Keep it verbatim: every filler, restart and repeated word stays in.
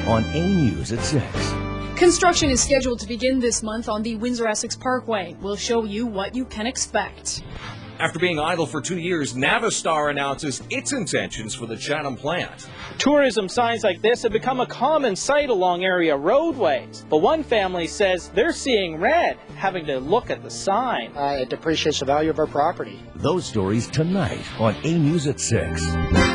on A News at six. Construction is scheduled to begin this month on the Windsor Essex Parkway. We'll show you what you can expect. After being idle for two years, Navistar announces its intentions for the Chatham plant. Tourism signs like this have become a common sight along area roadways. But one family says they're seeing red, having to look at the sign. Uh, it depreciates the value of our property. Those stories tonight on A News at six.